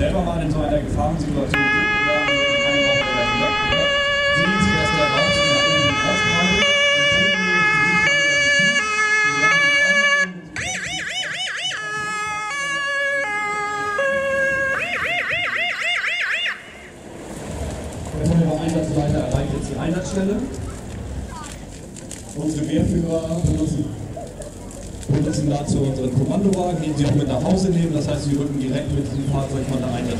selber mal in so einer Gefahrensituation sind, werden keine Woche vielleicht weg. Sehen Sie, dass der Raum sich nach oben ausbreitet und finden Sie der Feuerwehreinsatzleiter erreicht jetzt die Einsatzstelle. Unsere Wehrführer benutzen dazu unseren Kommandowagen, den sie auch mit nach Hause nehmen. Das heißt, sie rücken direkt mit diesem Fahrzeug von der Einsatzstelle.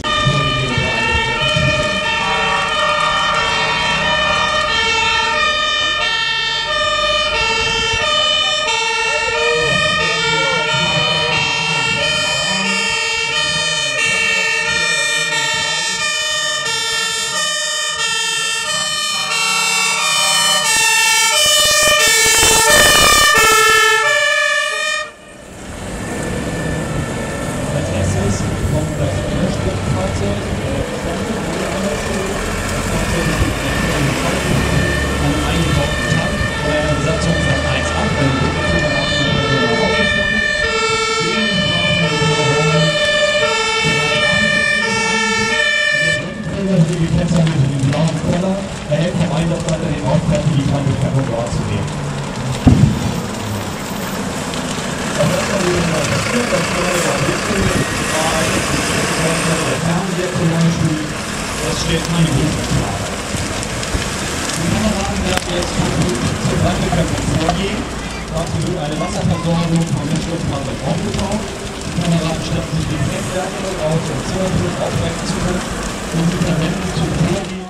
Er hält vom Einsatzleiter den Auftrag, die Tango zu nehmen. Auf erster Linie mal passiert, dass der Fernseher zum Beispiel, das steht keine Grundlage. Die Kameraden werden jetzt zur Brandbekämpfung vorgehen. Dazu wird eine Wasserversorgung vom Menschenfahrzeug aufgebaut. Die Kameraden statten sich die Brennwerke auf, um Zimmerfluss aufbrechen zu können, um die Verwendung zu vorgehen.